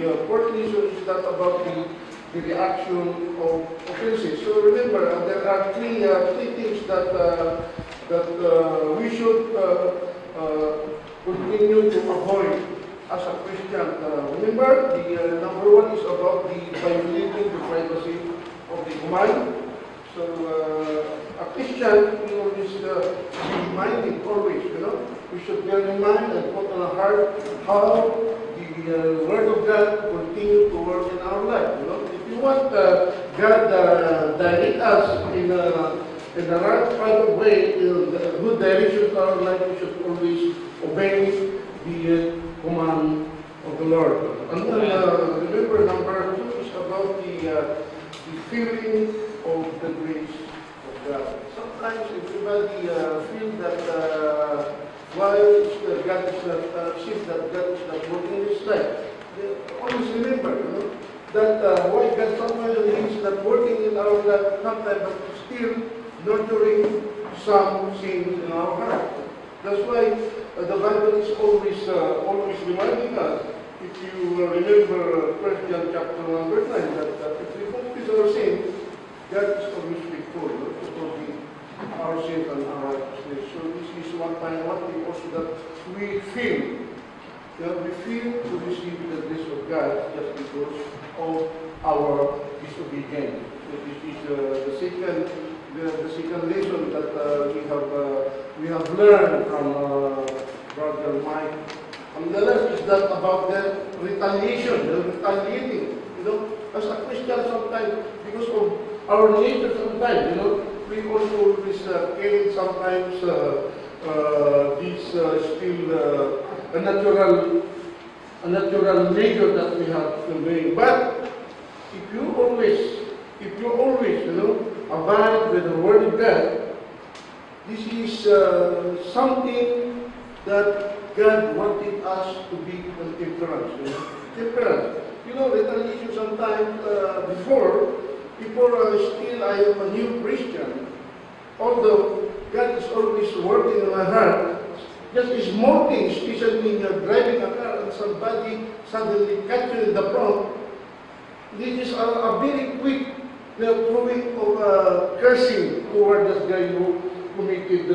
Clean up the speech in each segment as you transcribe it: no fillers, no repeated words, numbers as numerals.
fourth lesson is that about the reaction of offenses. So remember, there are three things that we should continue to avoid as a Christian. Remember, the number one is about the violating the privacy of the command. So a Christian will always be minded, always, we should bear in mind and put on our heart how the Word of God continue to work in our life. If you want God direct us in the right of way, in the good direction to our life, we should always obey the command of the Lord. And then remember, number two is about the feeling of the grace of God. Sometimes everybody feel that why God is not, seems that God is not working in his life. Always remember, that why God sometimes is not working in our life sometimes, but still nurturing some sins in our heart. That's why the Bible is always reminding us. If you remember 1 John chapter 1 verse 9, that if we confess our sins, God is always faithful to forgive our sins and our righteousness. So this is one thing also that we feel. We feel to receive the grace of God just because of our disobedience. So this is the second lesson that we have learned from Brother Mike. And the last is that about the retaliation, the retaliating. As a Christian sometimes, because of our nature sometimes, we also always carry sometimes this still a natural nature that we have to bring. But if you always, abide with the Word of God, this is something that God wanted us to be temperance. Temperance. Retaliation sometimes before still I am a new Christian. Although God is always working in my heart, just a small thing, especially when you're driving a car and somebody suddenly catch you in the front, this is a very quick throwing of cursing toward this guy who committed,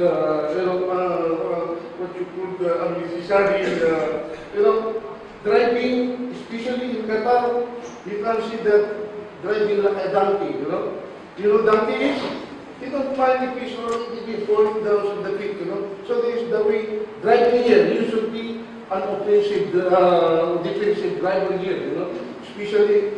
what you call unnecessary, driving, especially in Qatar, you can see that driving like a donkey, donkey is? You don't mind if he's already falling down on the pit, So this is the way driving here. You should be an offensive, defensive driver here, Especially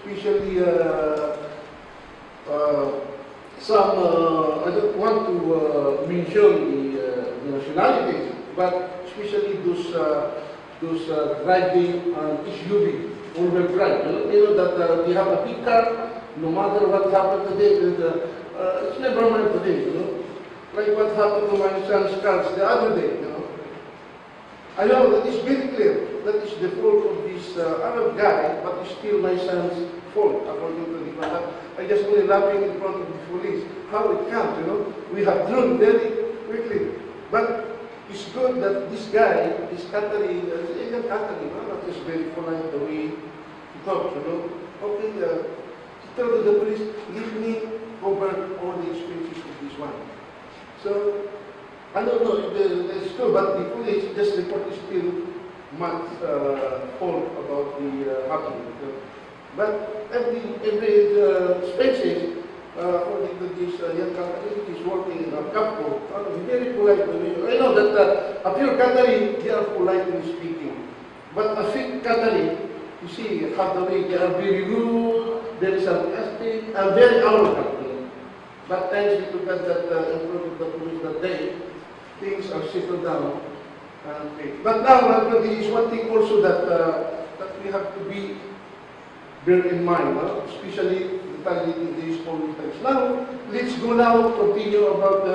some, I don't want to mention the nationalities, but especially those driving SUV, all-wheel drive. That they have a big car, no matter what happened today, it's never mind today, Like what happened to my son's cars the other day, I know that is very clear. That is the fault of this Arab guy, but it's still my son's fault, according to the Quran. I just only laughing in front of the police. How it comes, We have drawn very quickly. But it's good that this guy, this Qatari, even Qatari, that is very polite the way he talks, Okay, tell to the police, leave me over all the expenses of this one. So, I don't know if it's true, but the police just report is still much fault about the happening. But every expenses, according to this young Qatari, is working in a couple, very polite. I know that a pure Qatari, they are politely speaking. But a fake Qatari, you see how the way they are very rude, very sarcastic, and very arrogant. But thanks to God that in front of the police that day, things are settled down. But now, there is one thing also that we have to be bear in mind, especially retaliating these holy times. Now, let's go now continue about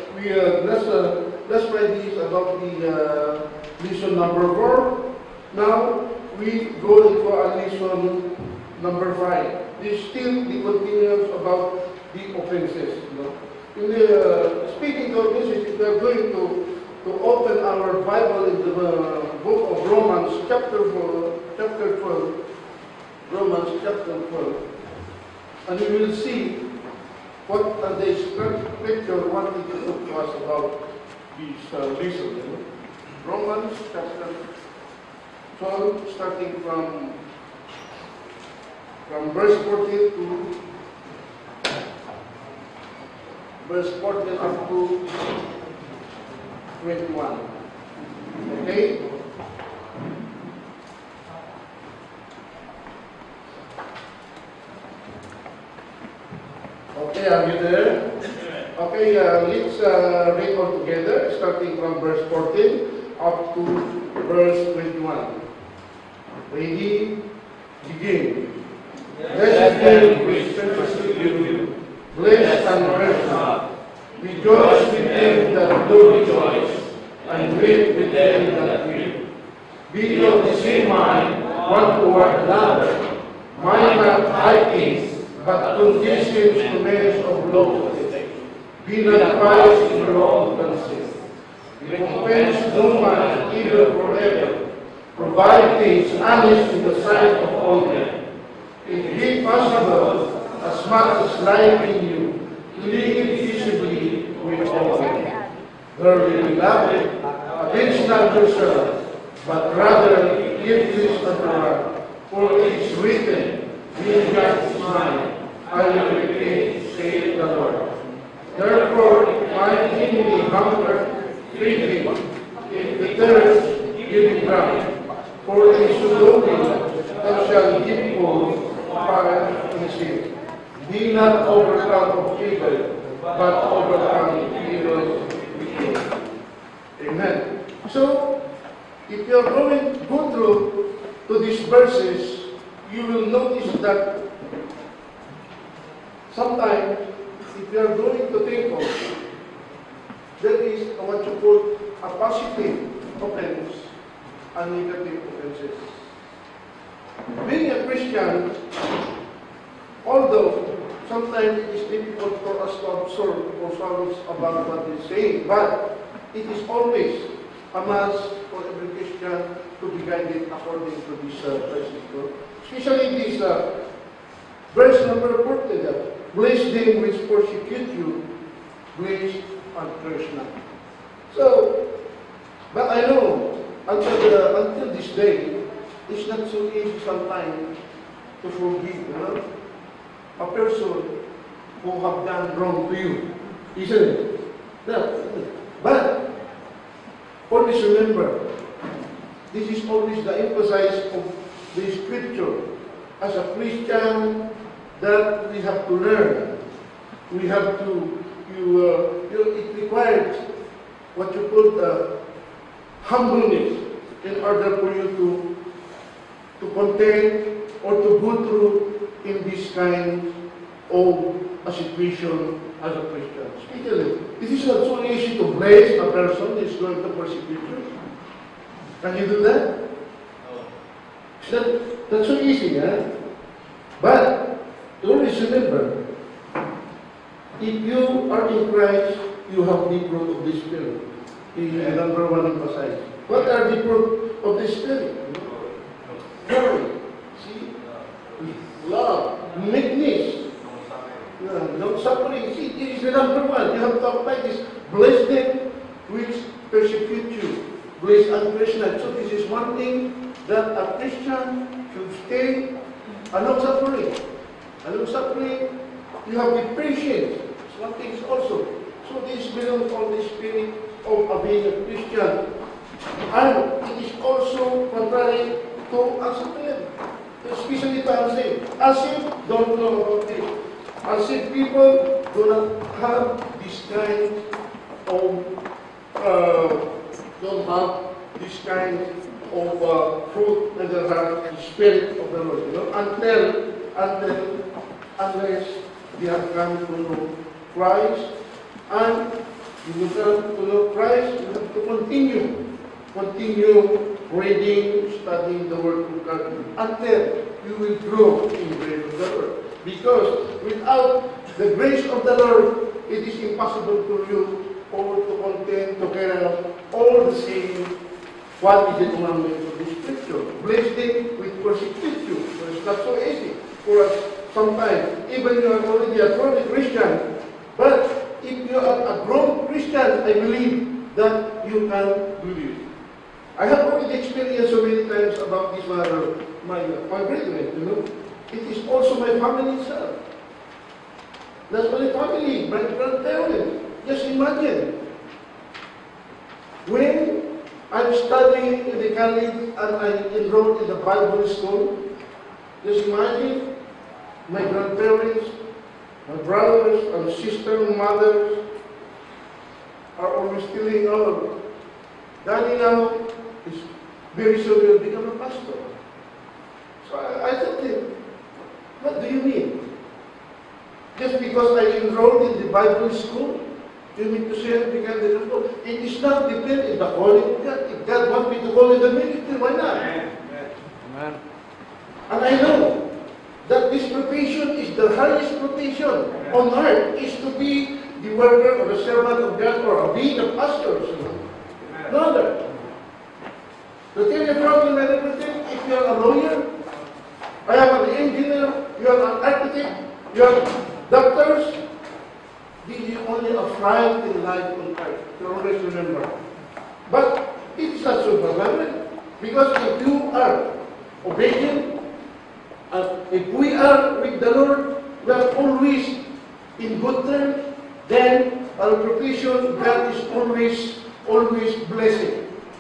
last Friday is about the lesson number 4. Now we go into a lesson number 5. This is still the continuance about the offenses. In the speaking of offenses, we are going to open our Bible in the book of Romans, chapter 12. Romans chapter 12, and we will see what the scripture wanted to talk to us about this lesson. You know? Romans chapter 12, starting from verse 14 to verse 14 up to 21. Okay? Okay, are you there? Okay, let's read all together, starting from verse 14 up to verse 21. Ready? Begin. Blessed them which persecute you, bless and curse not. Rejoice with them that do rejoice, and weep with them that weep. Be of the same mind, one toward another. Mind not high things, but conditions to men of low. Be not wise in your own conscience. Recompense no man evil forever. Provide things honest in the sight of all men. If be possible, as much as life in you, to live peaceably with all men. Verily, beloved, avenge not yourself, but rather give this unto God. For it is written, vengeance is mine, I will repay, saith the Lord. Therefore, if mine enemy hunger, feed him. If the thirst, give him drink. For it is so thou shalt give full fire and sin. Be not overcome of evil, but overcome evil with good. Amen. So, if you are going to go through to these verses, you will notice that sometimes, if you are going to think of, there is what you call a positive offense and negative offenses. Being a Christian, although sometimes it is difficult for us to absorb or solve about what he's saying, but it is always a must for every Christian to be guided according to this verses. Especially this verse number 14. Bless them which persecute you, bless and curse not. So, but I know until this day, it's not so easy sometimes to forgive, you know, a person who have done wrong to you, isn't it? No. But always remember, this is always the emphasis of the Scripture as a Christian, that we have to learn. We have to, it requires what you call humbleness in order for you to contain or to go through in this kind of a situation as a Christian. Especially, it is not so easy to bless a person who is going to persecute you. Can you do that? It's not so easy, eh? But always remember, if you are in Christ, you have the fruit of the Spirit. The number one emphasize. What are the fruit of the Spirit? Joy, see, love, meekness, long suffering. See, it is the number one. You have to apply this. Bless them which persecute you. Bless and curse not. So this is one thing that a Christian should stay long suffering. Long suffering, you have the patience. It's one thing also. So this belongs on the spirit of being a Christian. And it is also contrary to acceptance. Especially to unsaved. Unsaved don't know about this. Unsaved people do not have this kind of fruit and the spirit of the Lord. You know, unless they have come to know Christ, and you will come to know Christ, you have to continue reading, studying the Word of God, until you will grow in the grace of the Lord. Because without the grace of the Lord, it is impossible for you or to contain, to carry out all the sins What is the commandment of the Scripture? Bless them which persecute you. So it's not so easy for us sometimes. Even you are already a grown Christian, but if you are a grown Christian, I believe that you can do this. I have already experienced so many times about this matter, my brethren, you know. It is also my family itself. Not only family, my grandparents. Just imagine. When I'm studying in the college and I enrolled in the Bible school, just imagine my grandparents, my brothers and sisters and mothers are always telling, oh, Daddy now is very soon will become a pastor. So I told him, what do you mean? Just because I enrolled in the Bible school, you mean to say I become the pastor? It is not dependent on the calling of God. If God wants me to go in the military, why not? Amen. And I know that this profession is the highest profession on earth, is to be the worker or the servant of God or being a pastor. No other. To tell you from everything, if you are a lawyer, I am an engineer, you are an architect, you are doctors, this is only a fry in life on earth. You always remember. But it is not so permanent, because if you are obedient, and if we are with the Lord, we are always in good terms, then our profession, God is always blessing.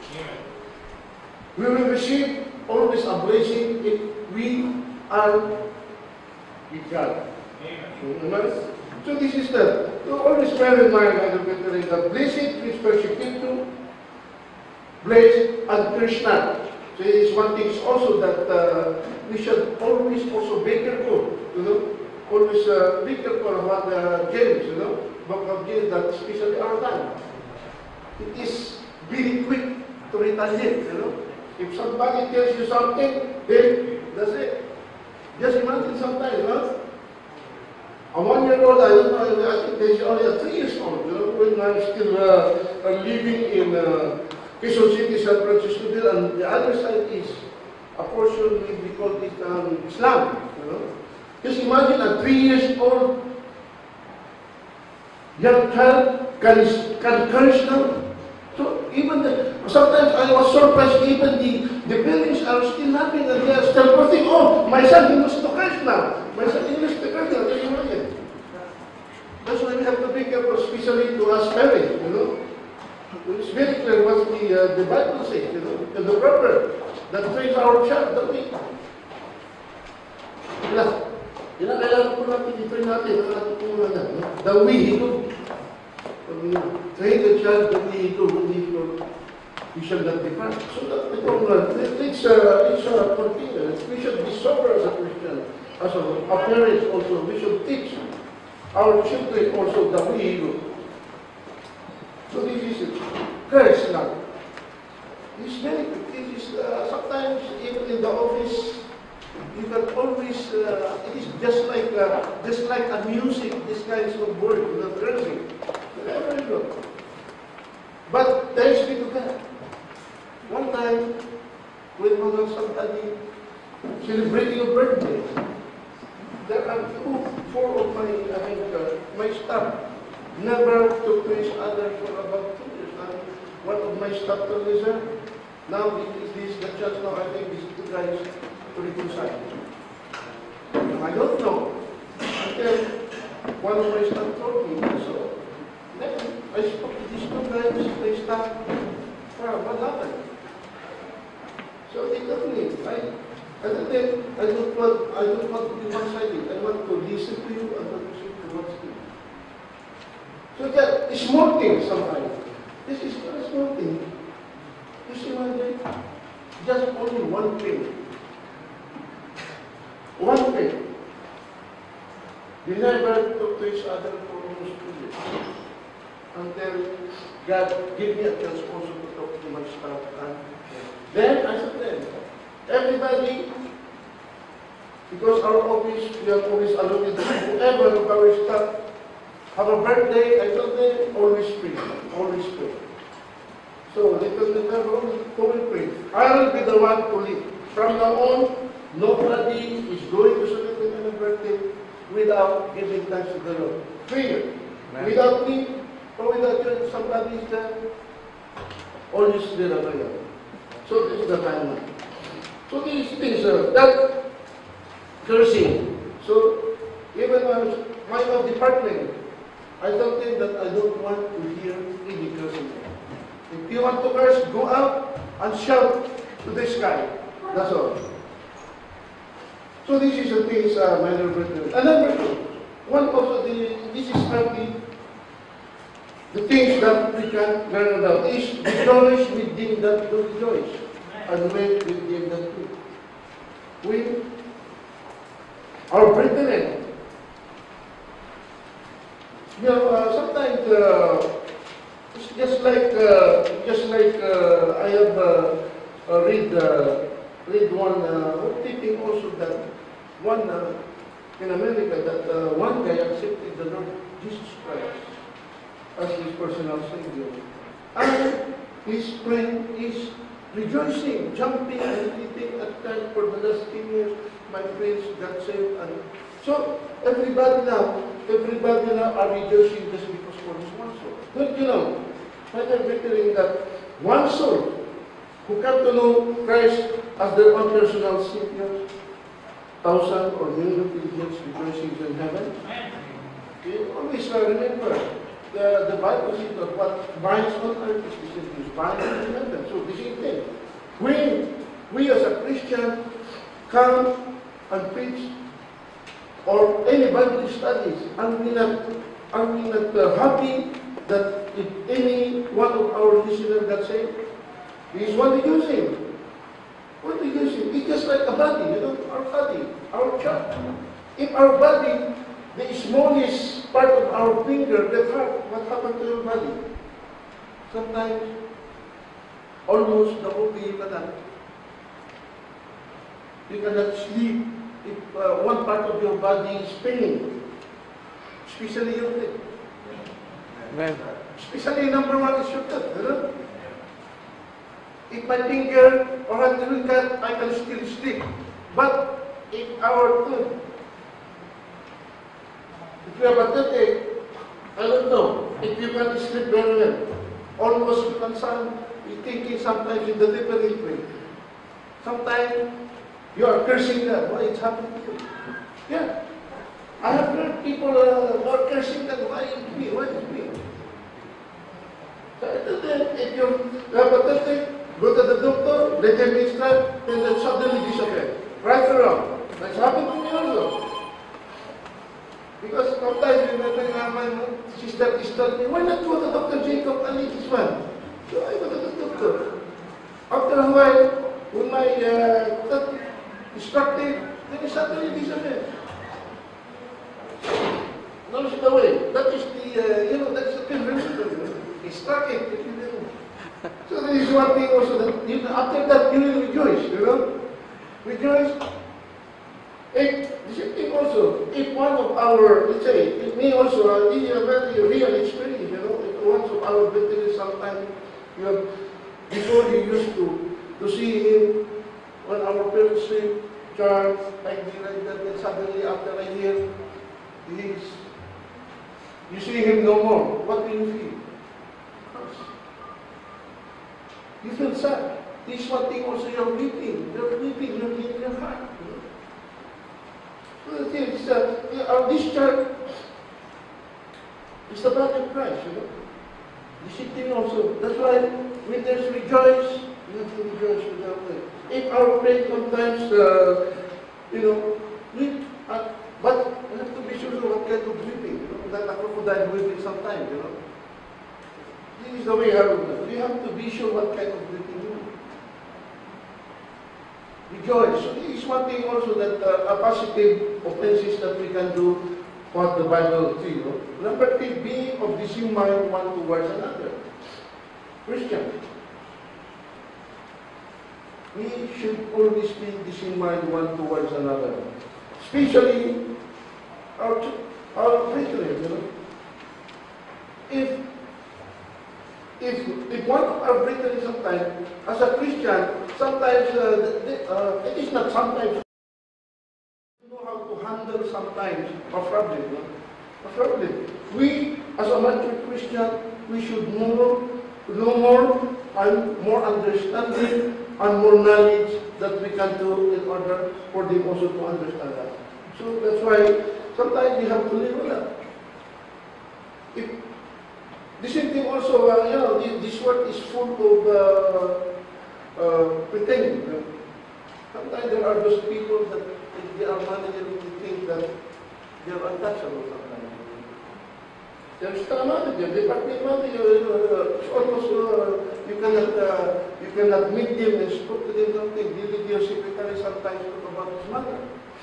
We will receive always a blessing if we are with God. Amen. So this is the, so always bear in mind, that blessed which persecute you, blessed and curse not. So it is one thing also that we should always also be careful, you know, always be careful about James, you know, book of James, that especially our time. It is very quick to retaliate, you know. If somebody tells you something, then that's it. Just imagine sometimes, you know. A 1 year old, I don't know, I think there's only a 3 years old, you know, when I'm still living in Quezon City, San Francisco, and the other side is a portion we call it Islam, you know. Just imagine a 3 years old young child can curse them. So even sometimes I was surprised, even the parents are still laughing and they are still posting, oh, my son, he must to curse now. My son, he must to curse now. Just imagine. That's why we have to be careful, especially to us parents, you know. It's very clear what the Bible says, you know, and the proper that trains our child, don't we? Kailangan po natin i-train natin ang ating punglanan. The way he do. Train the child the way he do, he shall not depart. So that the problem, it's continuous. We should be sober as a Christian, as a parents also. We should teach our children also the way he do. So this is it. Curse now. This very good. This is sometimes even in the office, you can always. It is just like a music. This kinds of word, the cursing. Very good. But thanks be to God. One time, when somebody celebrating a birthday, there are 4 of my staff never took to each other for about 2 years. And one of my staff told me, sir, now this is the chance now, I think these 2 guys to reconcile. I don't know. Until one of my staff told me, so then I spoke to these 2 guys, they staff, what happened? So they told me, I don't want to be one-sided. I want to listen to you and to listen to what's you. So that is small things sometimes. This is not a small thing. You see one day, just only one thing. One thing. They never talk to each other for almost 2 years. Until God gave me a chance also to talk to my staff. And then I said to them, everybody, because our office, we have always allotted whoever of our staff have a birthday, I told them, always pray, always pray. So little will pray. I will be the one to lead. From now on, nobody is going to celebrate an birthday without giving thanks to the Lord. Prayer. Without me, or without you, somebody is there, always there a prayer. So this is the timeline. So these things, that cursing. So even my department, I told them that I don't want to hear any cursing. If you want to curse, go out and shout to the sky. That's all. So this is the things, my dear brethren. And number two, one also, this is the things that we can learn about is rejoice with them that do rejoice, and weep with them that weep. We, our brethren, you know, sometimes it's just like I have read one thinking also that one in America that one guy accepted the Lord Jesus Christ as his personal Savior, and his friend is rejoicing, jumping and eating at times for the last 10 years. My friends got saved, and so everybody now are rejoicing just because for this one soul. Don't you know? Father Victory, that one soul who come to know Christ as their own personal Savior, thousand or million of angels rejoicing in heaven. You always remember, the Bible says that what binds on earth is bound in heaven. So the same thing. When we as a Christian come and preach, or any Bible studies, are we not happy that if any one of our listeners got saved? Is what we using? What we using? It's just like a body, you know, our body, our church. If our body, the smallest part of our finger, the heart, what happened to your body? Sometimes, almost the whole day you cannot. You cannot sleep if one part of your body is paining, especially your head. Amen. Especially number one is your head, you know? If my finger or hand will cut, I can still sleep. But if our tooth, if you have a toothache, I don't know, if you can sleep very well, almost you can sound, you're thinking sometimes in the different way. Sometimes you are cursing them. Why it's happening to you? Yeah. I have heard people who are cursing them. Why is me? Why is me? So I tell them, if you have a toothache, go to the doctor, let them prescribe, and then suddenly disappear. Right or wrong? That's happened to me also. Because sometimes my sister is telling me, why not go to Dr. Jacob and eat this one? So I go to the doctor. After a while, when my tooth destructive, then it suddenly disappears. Notice the way. That is the, that's the pilgrim. It's struck it. So there is one thing also that after that you will rejoice, you know. Rejoice. The same thing also, if one of our, let's say, it may also be a very real experience, you know, if one of our veterans sometimes, you have, before you used to see him on our parents' trip, Charles, like that, and suddenly after a year, you see him no more. What do you feel? You feel sad. This one thing also you're weeping. You're weeping, you're in your heart. So the thing is that this church is the body of Christ, you know. The same thing also. That's why when there's rejoice, you have to rejoice without it. If our faith sometimes, you know, weep, but we have to be sure what kind of weeping, you know, that a crocodile weeping sometimes, you know. This is the way we have to be sure what kind of weeping you do. Rejoice. So this is one thing also that a positive offenses that we can do what the Bible says. You know? Number 3, be of the same mind one towards another. Christian. We should always be the same mind one towards another. Especially our brethren, you know. If point of our breakthrough sometimes, as a Christian, sometimes, it is not sometimes, you know how to handle sometimes a problem. No? A problem. We, as a mature Christian, we should know more and more understanding and more knowledge that we can do in order for them also to understand that. So that's why sometimes we have to live with that. If the same thing also, this world is full of pretending. Sometimes there are those people that if they are managers, they think that they are untouchable sometimes. There's a manager, department manager, it's almost, you cannot meet them and speak to them something. Really, your secretary sometimes talk about this matter.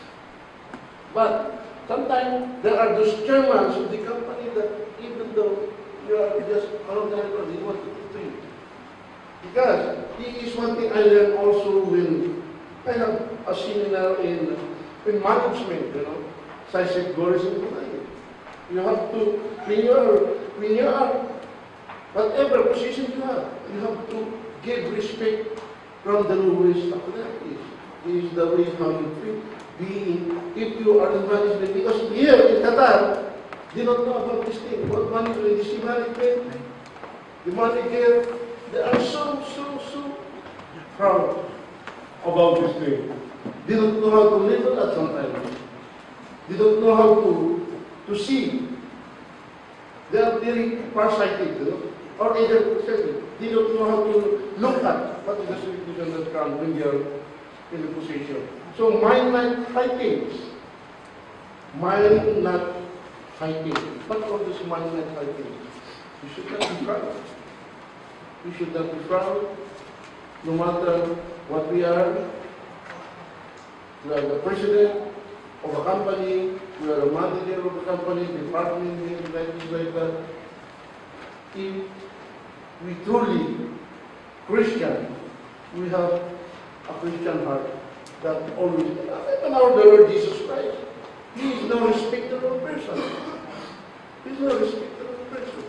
But sometimes there are those chairmen of the company that even though you are just around the record, he wants to talk to you. Because he is one thing I learned also when I have a seminar in management, Sisek Goris in Kunay. You have to, when you are, whatever position you have to give respect from the lowest up to that is. This is the way how you treat being, if you are in management, because here in Qatar, they don't know about this thing. What management is the management? The manager, they are so proud about this thing. They don't know how to live with that sometimes. They don't know how to see. They are very farsighted, or either they don't know how to look at what is the situation that comes when they are in the position. So mind not fighting. Mind not fighting. What all this mind not fighting? You should not be proud. You should not be proud, no matter what we are. We are the president of a company, we are a manager of a company, department, like that. If we truly Christian, we have a Christian heart that always, even our Lord Jesus Christ, He is no respecter of person. He is no respecter of person.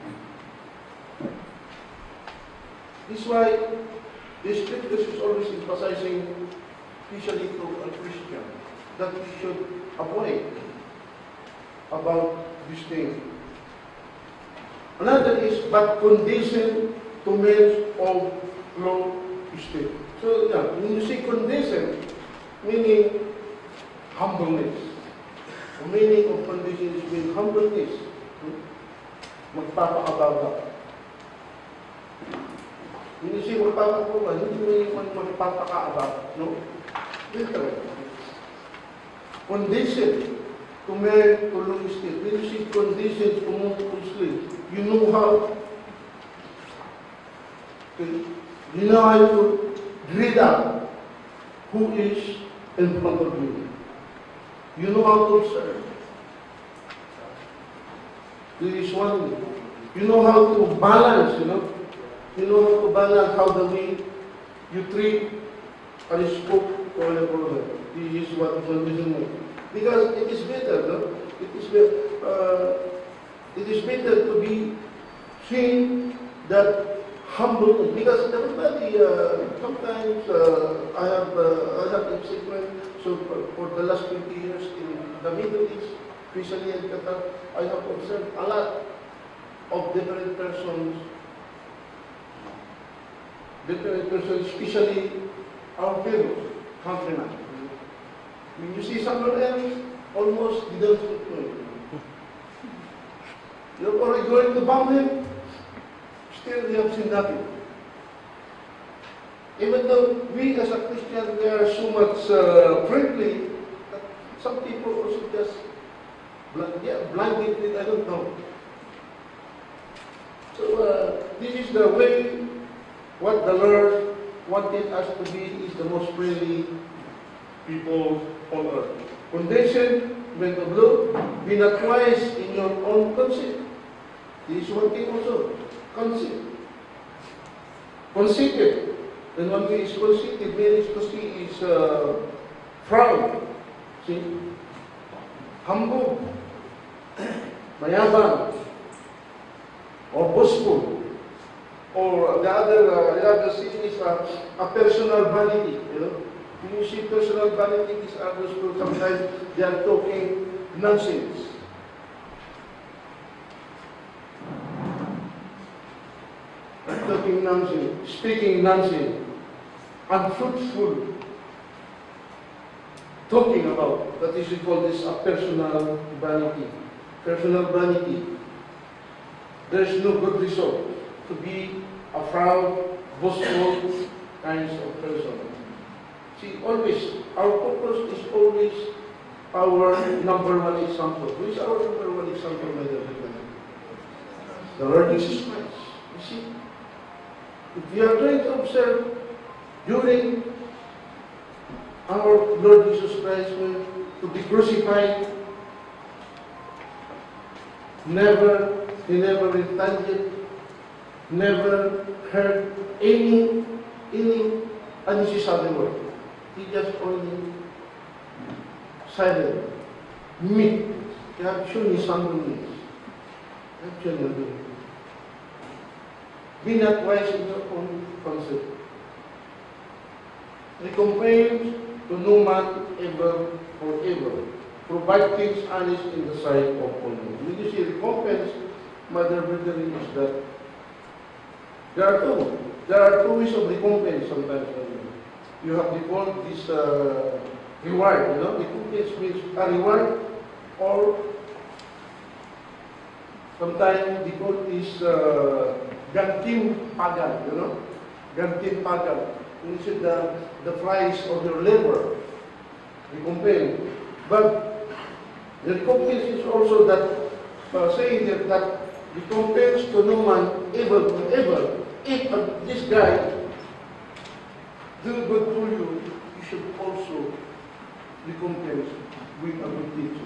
This is why the Scriptures is always emphasizing, especially to a Christian, that we should avoid about this thing. Another is, but condescend to men of low estate. So, when you say condescend, meaning humbleness. The meaning of condescend is meaning humbleness. Magpapakababa. When you say magpapakababa, hindi meaning magpapakababa. No? Literally. Condescend to men to low estate. When you say condescend to multiple slaves, you know how to read out who is in front of you. You know how to observe. There is one. You know how to balance, You know how to balance how the way you treat and spoke to your brother. This is what condition is. Because it is better, it is better to be seen that humble, because everybody, sometimes I have experienced, so for the last 20 years in the Middle East, especially in Qatar, I have observed a lot of different persons, especially our fellows, countrymen. When you see someone else, almost you don't speak to him. You're already going to bomb him, still you have seen nothing. Even though we as a Christian, we are so much friendly, that some people also just blinded, I don't know. So this is the way, what the Lord wanted us to be is the most friendly people on earth. Condescend, men of low, be not wise in your own conceit. This is one thing also. Conceit. Conceited. When one is conceited, means to see is proud. See? Humble. Mayabang. Or boastful. Or the other sin is a personal vanity, you know. When you see personal vanity, these others will sometimes they are talking nonsense. Talking nonsense, speaking nonsense, unfruitful talking about. That is, we call this a personal vanity. Personal vanity. There is no good result to be a proud, boastful kinds of person. See, always, our purpose is always our number one example. Who is our number one example, my dear friend? The Lord Jesus Christ. You see? If we are trying to observe during our Lord Jesus Christ to be crucified, he never retaliated, never heard any unnecessary word. He just only silent, meek. He had shown his humbleness. Actually, be not wise in your own concept. Recompense to no man ever forever. Provide things honest in the sight of all men. When you see recompense, Mother Brethren, is that there are two ways of recompense sometimes. You have default this reward, you know. Recompense means a reward, or sometimes default is gantimpagan, you know. Gantimpagan. Which is the price of your labor. Recompense. But the recompense is also that saying that recompense to no man ever forever. If this guy do good for you, you should also recompense with a good deed.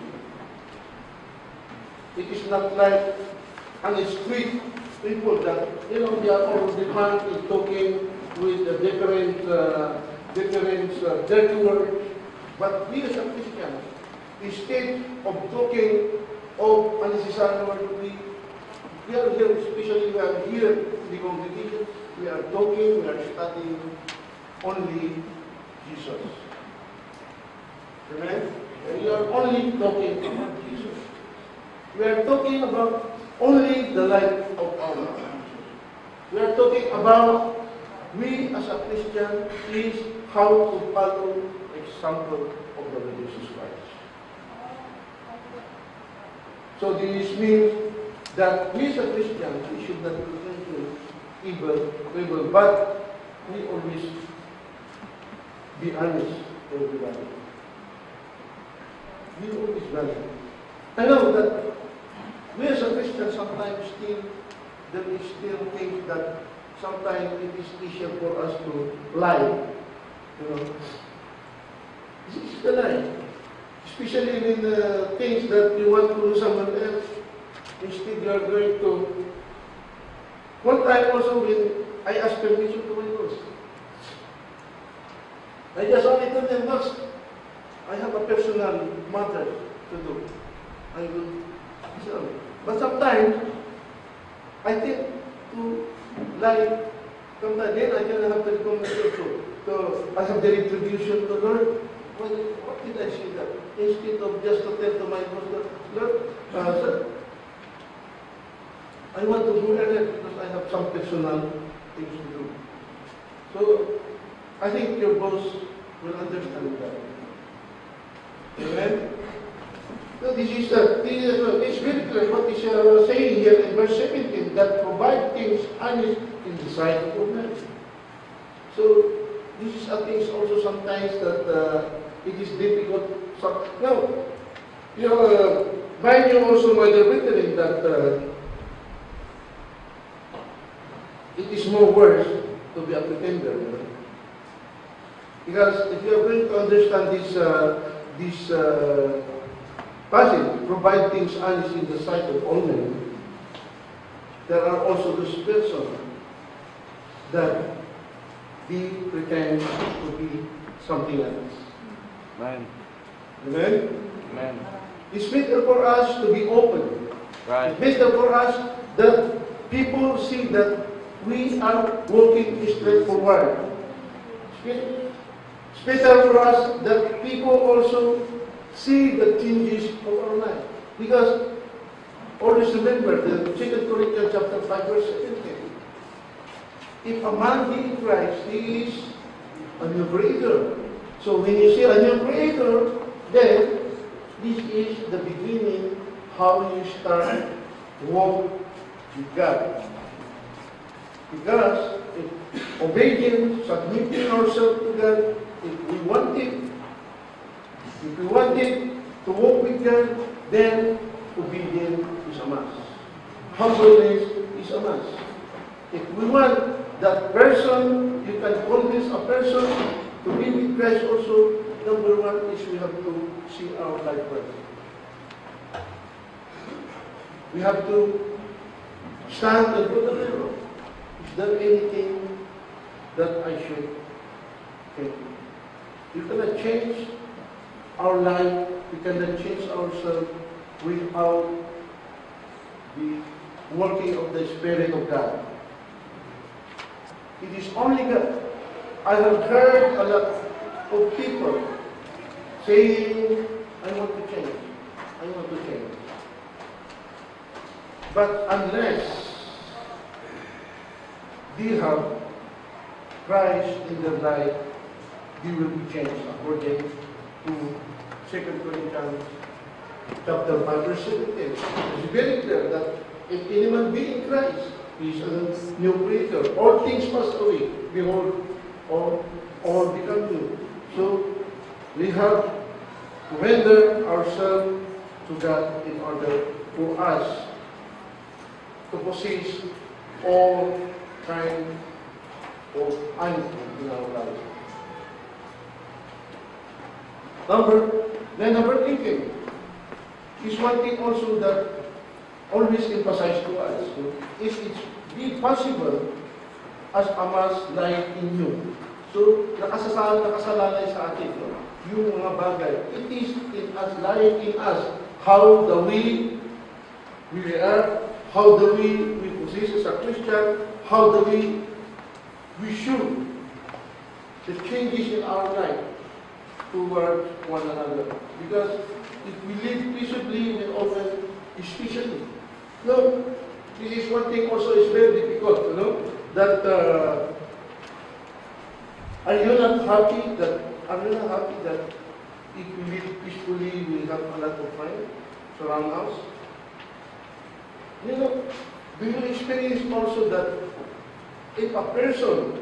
It is not like an street people that, you know, they are all demanding, talking with the different dirty words. But we as a Christian, instead of talking of unnecessary words, we are here, especially we are here in the congregation, we are talking, we are studying only Jesus. Amen? We are only talking about Jesus. We are talking about only the life of our Lord Jesus. We are talking about we as a Christian is how to follow example of the Lord Jesus Christ. So this means that we as a Christian, we should not do evil, but we always be honest to everybody. We always value. I know that we as a Christian sometimes there is still things that sometimes it is easier for us to lie. You know, this is the lie. Especially in things that you want to do someone else. Instead, you are going to. One time also when I asked permission to my boss, I just only told them, boss, I have a personal matter to do. I will serve. But sometimes, I think to lie, sometimes then I can have the recommendation. So I have the retribution to Lord. What did I say that? Instead of just to tell to my boss, Lord, sir, I want to go earlier because I have some personal things to do. So I think your boss will understand that. Amen? So this is very clear what is saying here in verse 17, that provide things honest in the sight of men. So this is a things also sometimes that it is difficult. So, now, mind you also, my dear brethren, that it is more worse to be a pretender. You know? Because if you are going to understand this passage, provide things honest in the sight of all men, there are also those persons that they pretend to be something else. Amen. Amen? Amen. It's better for us to be open. Right. It's better for us that people see that we are walking straight forward. It's better for us that people also see the changes of our life. Because always remember the 2 Corinthians chapter 5 verse 17. If a man be in Christ, he is a new creator. So when you see a new creator, then this is the beginning how you start to walk with God. Because if obedience, submitting ourselves to God, if we want it to walk with God, then obedience is a must. Humbleness is a must. If we want that person, you can convince a person to be with Christ also, number one is we have to see our life first. We have to stand and put a mirror. Is there anything that I should change? We cannot change our life, we cannot change ourselves without the working of the Spirit of God. It is only God. I have heard a lot of people saying, I want to change. I want to change. But unless they have Christ in their life, they will be changed according to 2 Corinthians chapter 5 verse 17. It's very clear that if any man be in Christ, he is a new creator. All things pass away. Behold, all become new. So we have to render ourselves to God in order for us to possess all kind of anything in our life. Number 18 is one thing also that always emphasized to us. If it be possible as a must lie in you. So, nakasalalay sa atin, yung mga bagay. It is in us, lying in us, how the way we are, how the way we possess as a Christian, how the way we should, the changes in our life towards one another. Because if we live peaceably, we often, especially, no, this is one thing also is very difficult, that are you not happy that if we live peacefully, we have a lot of friends surround us? Do you experience also that if a person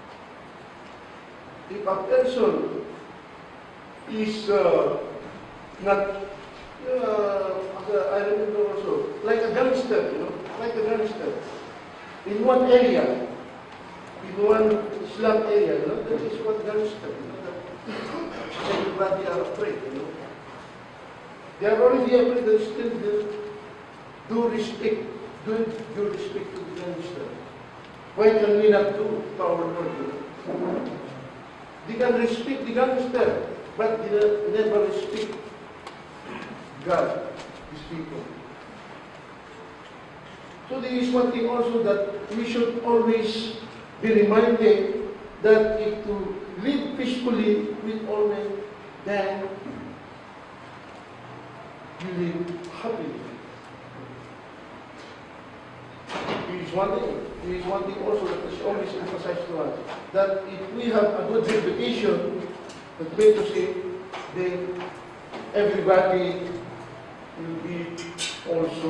is not, I remember also, like a gangster, in one area, in one slum area, that is what gangster, everybody are afraid, They are already afraid that still they do respect to the gangster. Why can we not do to our Lord? They can respect the gangster, but they never respect God, His people. So there is one thing also that we should always be reminded that if to live peacefully with all men, then you live happily. It is one thing also that is always emphasized to us, that if we have a good reputation, that means to say, then everybody will be also,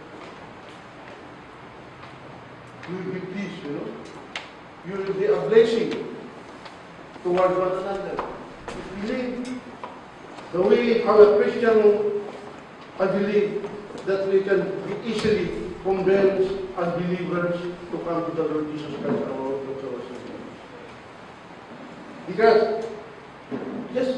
you will be pleased, You will be a blessing towards one another. If we live the way how a Christian, I believe that we can be easily convince unbelievers to come to the Lord Jesus Christ, our Lord and our Savior. Because, just,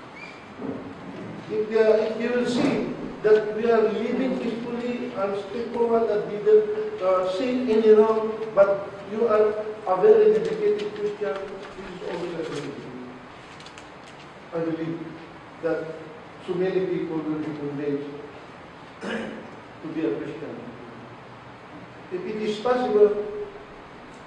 if you will see that we are living peacefully and straightforward, that we don't see any wrong, but you are a very dedicated Christian, this is always a belief. I believe that so many people will be convinced to be a Christian. If it is possible,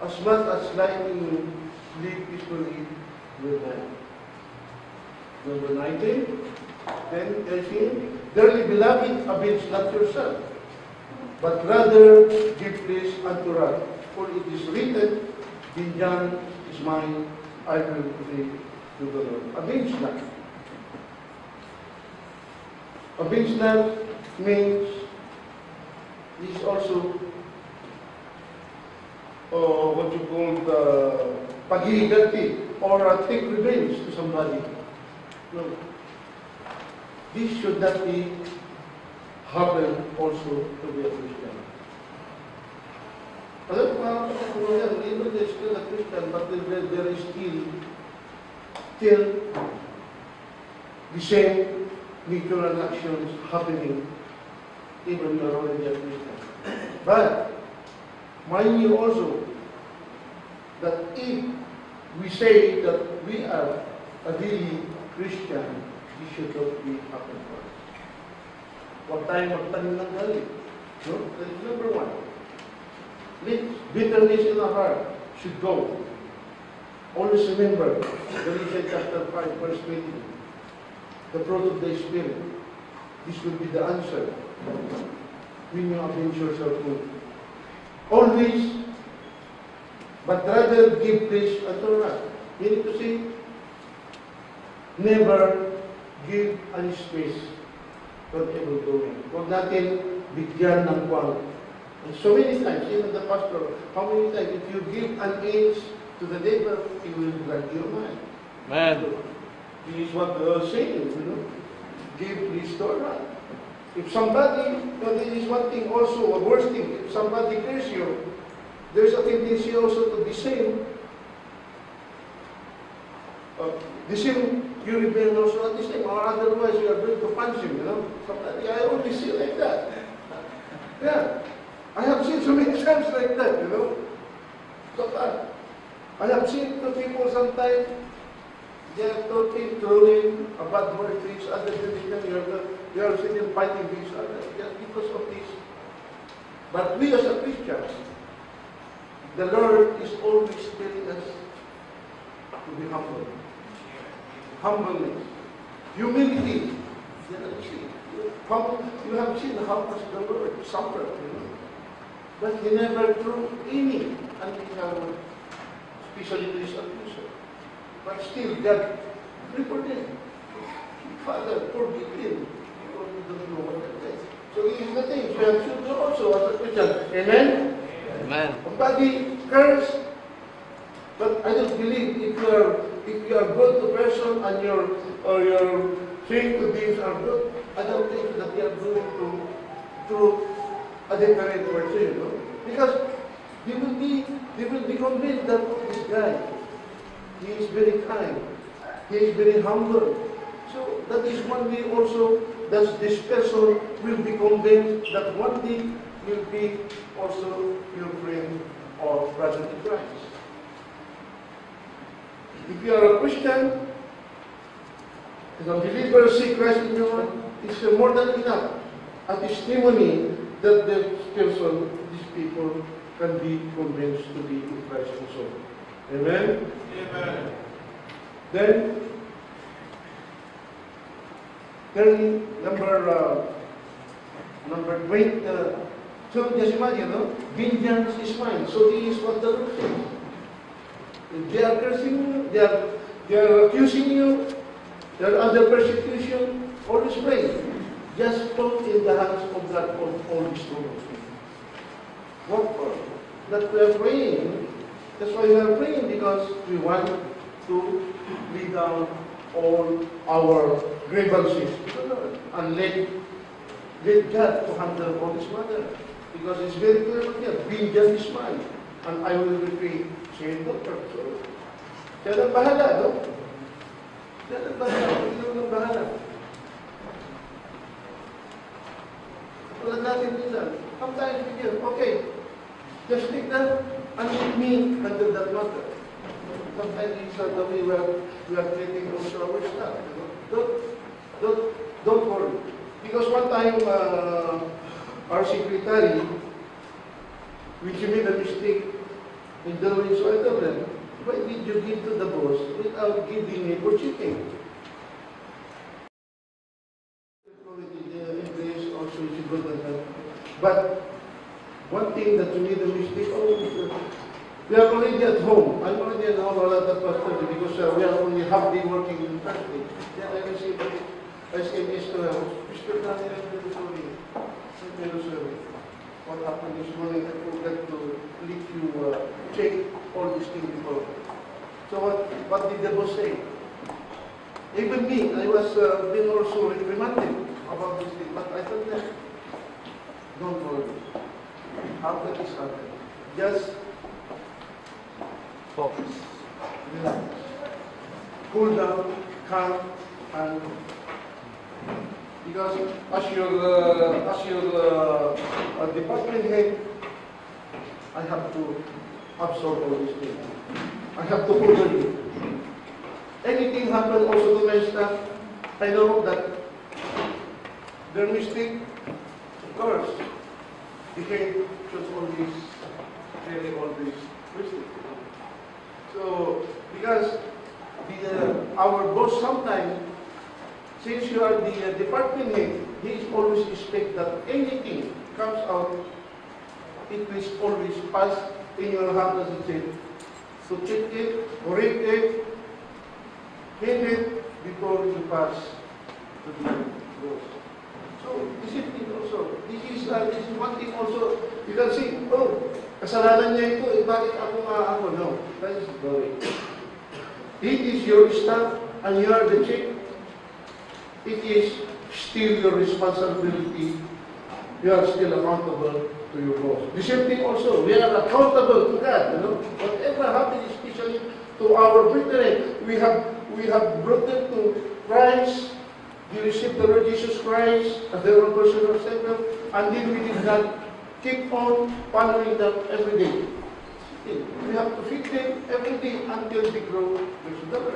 as much as liking you, live peacefully with them. Number 19, then there's him, dearly beloved, avenge not yourself, but rather give place unto wrath. For it is written, vengeance is mine, I will repay to the Lord. Avenge not. Avenge not means is also what you call paghihiganti or take revenge to somebody. No. This should not be happen also to be a Christian. Alam mo, even they're still a Christian, but there is still the same natural actions happening even you are already a Christian. But mind you also that if we say that we are a really Christian, this should not be happen for us. What time of tanim ng galit? No? That is number one. Bitterness in our heart should go. Always remember, Galatians chapter 5, verse 20. The fruit of the Spirit. This will be the answer when you avenge yourself good. Always, but rather give place unto wrath. Meaning to say, never give any space for evildoing. Huwag natin bigyan ng kwang. And so many times, even the pastor, how many times, if you give an inch to the devil, he will grant you a mile. Amen. This is what the saying, you know. Give, restore, right? If somebody, this is one thing also, a worse thing, if somebody curse you, there's a tendency also to disdain. You rebel also at the same, or otherwise you are going to punch him, you know. Somebody, I always see like that. Yeah. I have seen so many times like that, you know. Sometimes. I have seen the people sometimes, they are talking, throwing a bad word to each other, you are sitting fighting with each other just because of this. But we as a Christians, the Lord is always telling us to be humble. Humbleness. Humility. You have seen how much the Lord suffered, you know. But He never threw any until especially to His accuser. But still, God preferred him. Father, forgive him. Because we don't know what that is. So it is the thing. We have children also as a Christian. Amen? Amen. Somebody curse, but I don't believe if you are good person and your saying to things are good, I don't think that they are going to a different person, you know. Because they will be convinced that this guy, he is very kind, he is very humble. So that is one way also that this person will be convinced that one day will be also your friend or brother in Christ. If you are a Christian, as a believer, see Christ in your heart, it's more than enough. A testimony that this person, these people, can be convinced to be in Christ also. Amen? Amen. Then number 20, so just imagine, no? Vengeance is mine. So this is what the Lord says. If they are cursing you, they are accusing you, they are under persecution, always pray. Just put in the hands of God all these troubles. What for? That we are praying. That's why we are praying, because we want to lay down all our grievances to the Lord and let God to handle all this matter. Because it's very clear here, vengeance is mine, and I will repay, said the Lord. So, siya nang bahala, no? Siya nang bahala, hindi nang bahala. Wala natin minsan. Sometimes we give, okay, just take that and let me handle that matter. Sometimes it's the way we are treating also our staff. Don't worry. Because one time, our secretary, when she made a mistake, in doing so, I told them, why did you give to the boss without giving me for cheating? The employees also is good at that. But one thing that you made a mistake, we are already at home. I'm already at home a lot of Pastor because we are only half day working in Thursday. Then I received SMS to them, Mr. Daniel, sorry. What happened this morning, I forgot to let you check all these things before. So what did the boss say? Even me, I was being also reprimanded about this thing, but I told them, don't worry. After this happened, just focus, relax, cool down, calm, and because as your department head, I have to absorb all these things. I have to follow you. Anything happen also to my staff, I know that their mistake, of course, the head should always carry all these mistakes. So, because our boss sometimes, since you are the department head, he is always expect that anything comes out, it will always pass in your hand, as it said, to check it, correct it, hit it before you pass to the boss. So, discipline also. This is one thing also, you can see, oh, kasalanan niya ito, bakit ako no. That is the way. It is your staff and you are the chief. It is still your responsibility. You are still accountable to your boss. The same thing also, we are accountable to God. Whatever happens, especially to our brethren, we have brought them to Christ. You received the Lord Jesus Christ as their own personal Savior, and then we did not keep on following them every day. We have to feed them every day until they grow mature.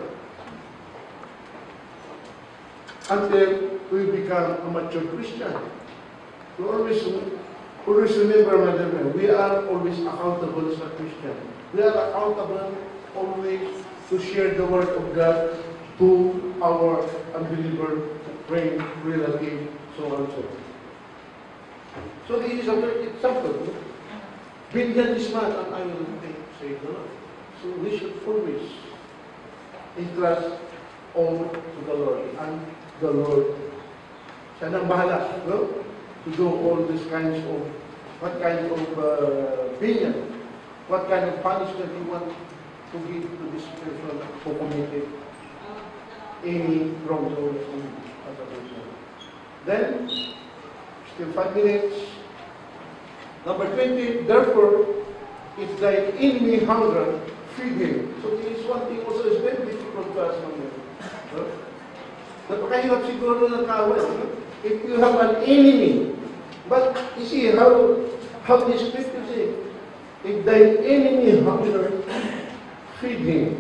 Until we become a mature Christian. We always remember, my dear friend, we are always accountable as a Christian. We are accountable always to share the Word of God to our unbeliever friend, relative, so on and so. So this is a great example. Billion this man, and I will say the Lord. So we should always entrust all to the Lord. And the Lord, siya nang bahala, no? To do all these kinds of, what kind of billion, what kind of punishment you want to give to this person who committed any wrongdoing as a person. Then, still 5 minutes. Number 20, therefore, if thy enemy hunger, feed him. So this is one thing also is very difficult to ask from them. Napakahirap siguro ng kawan. If you have an enemy, but you see how the scripture says, if thy enemy hunger, feed him.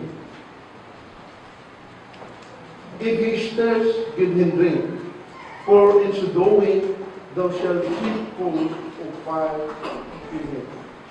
If he thirsts, give him drink. For in so doing, thou shalt heap coals of fire in him.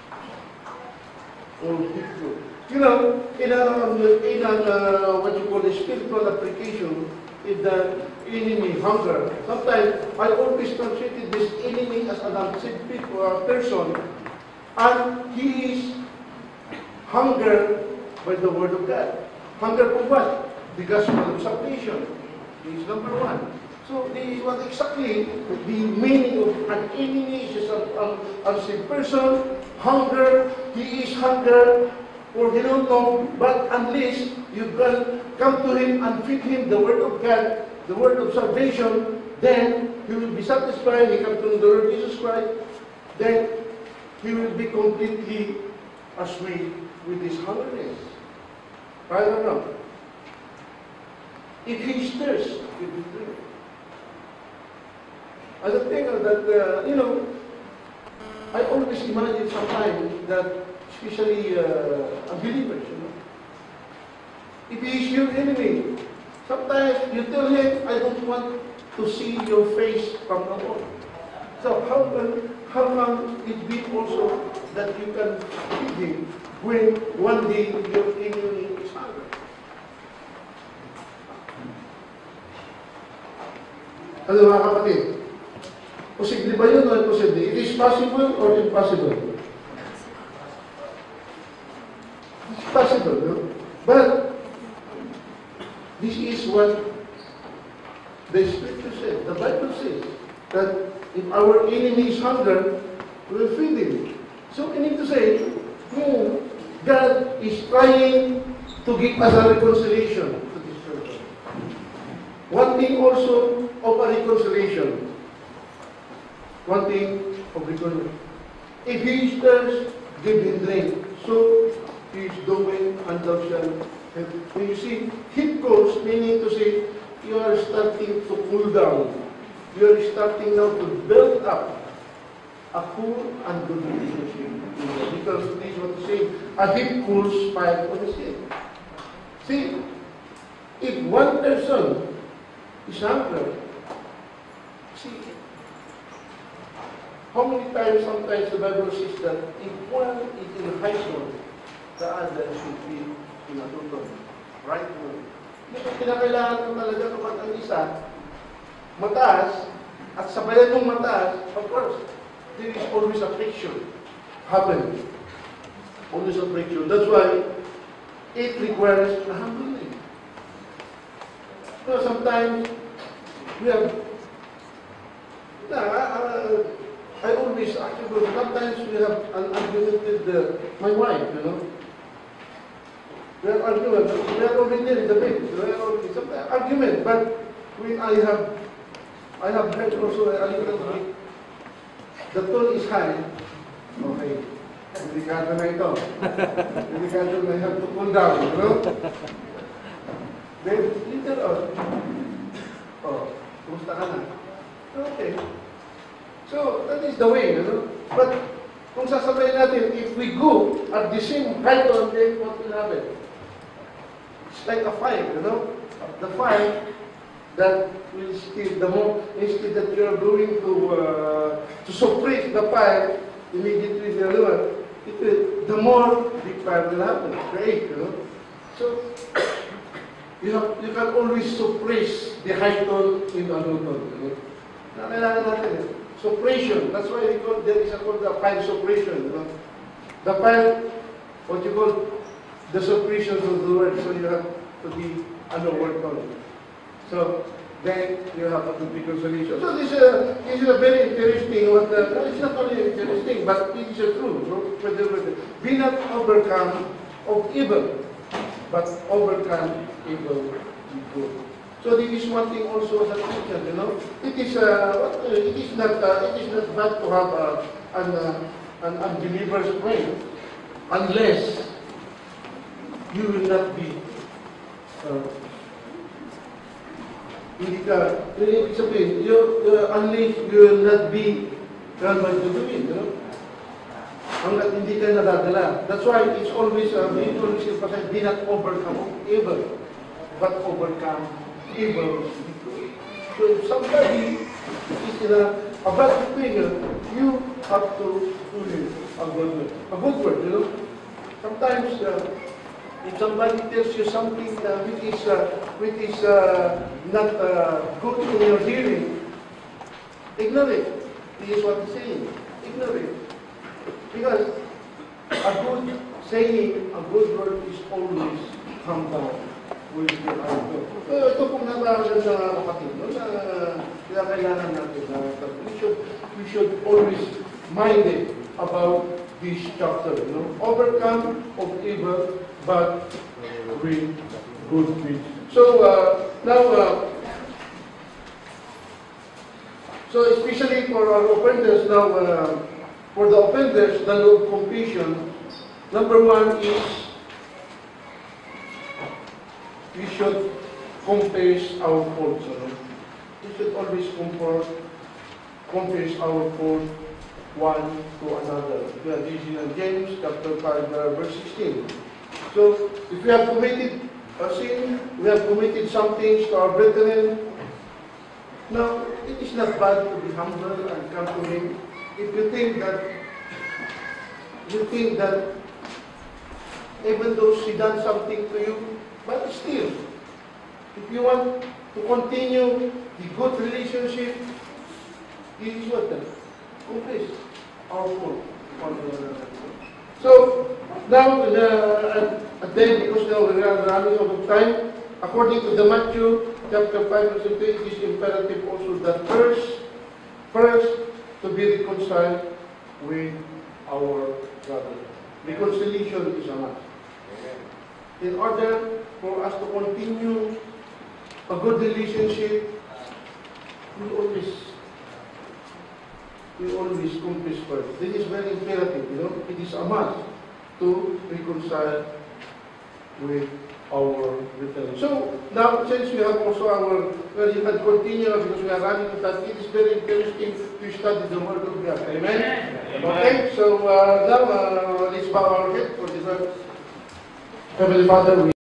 Or heap coals. You know, in a what you call a spiritual application, if the enemy hunger, sometimes I always translated this enemy as an unsaved person, and he is hunger by the word of God. Hunger for what? The gospel of salvation. This is number one. So this is what exactly the meaning of an enemy is an unsaved person. Hunger, he is hunger, or he don't know, but unless you can come to him and feed him the word of God, the word of salvation, then he will be satisfied. He comes to the Lord Jesus Christ, then he will be completely assuaged with his hungerness. Right or wrong? If he is thirsty, he will drink. I think that, I always imagine sometimes that, especially unbelievers, if he is your enemy, sometimes you tell him, I don't want to see your face from now on. So how can it be also that you can feed him when one day your enemy is hungry. Ano mga kapatid? Posible ba yun o imposible? It is possible or impossible? It's possible, no? But this is what the Scripture says. The Bible says that if our enemy is hungry, we will feed him. So meaning to say, God is trying to give us a reconciliation to this person. One thing also of a reconciliation. One thing of reconciliation. If he is thirsty, give him drink. So he is doing and thou shalt. When you see heat course, meaning to say you are starting to cool down. You are starting now to build up a cool and good relationship. Because this is what you say, a heat cools fire on the skin. See, if one person is hungry, see, how many times sometimes the Bible says that if one is in high school, the other should be in a tutor. Right? Yung kinakailangan mo talaga kapag ang isa, mataas, at sabayan mong mataas, of course, there is always a friction happen. Always a friction. That's why it requires a humbling. You know, sometimes we have, I always actually, sometimes we have an argument with my wife, you know. We have argument, we are already in the bed, we are already sometimes argument, but when I have heard also a little bit, the tone is high. Okay, delikado na ito. Delikado na, I have to cool down, you know. Then later on, kumusta ka na? Okay. So, that is the way, you know. But, kung sasabihin natin, if we go at the same height on then what will happen? It's like a fire, you know. The fire that will still, the more, instead that you are going to suppress the fire, immediately the other, it will, the more the fire will happen, create, you know. So, you can always suppress the high tone in a low tone, you know. Kailangan natin, suppression. That's why we call, there is a called the fire suppression. You know? The fire, what you call the suppression of the word. So you have to be under word tone. So then you have to be reconciliation. So this is a very interesting. It's not only interesting, but it is a truth. So, be not overcome of evil, but overcome evil with good. So this is one thing also as a Christian, you know. It is not bad to have an unbeliever's friend unless you will not be ibig sabihin, unless you will not be confined to do it, you know. Hanggat hindi ka nadadala. That's why it's always, we always emphasize, be not overcome evil, but overcome evil. So if somebody is in a bad situation, you have to do it a good word, you know. Sometimes, if somebody tells you something which is not good in your hearing, ignore it. This is what he's saying. Ignore it. Because a good saying, a good word is always come down with your heart. Ito pong nabaralan sa kapatid, no? Na kailangan natin. We should always mind it about this chapter. You know? Overcome of evil, but with good deeds. So now, so especially for our offenders now, for the offenders, the law of compassion, number one is we should confess our faults. We should always confess our fault one to another. This is in James chapter 5, verse 16. So, if we have committed a sin, we have committed some things to our brethren, now, it is not bad to be humble and come to Him. If you think that you think that even though she done something to you, but still, if you want to continue the good relationship, this is what complete our fault. So now, then, because now we are running out of time, according to the Matthew chapter 5 verse 8, it is imperative also that first to be reconciled with our brother. Reconciliation is a must. In order for us to continue a good relationship, we always confess first. This is very imperative, It is a must to reconcile with our brethren. So now, since we have also you can continue because we are running to that. It is very interesting to study the Word of God. Amen? Okay, so now let's bow our head for this. Heavenly Father, we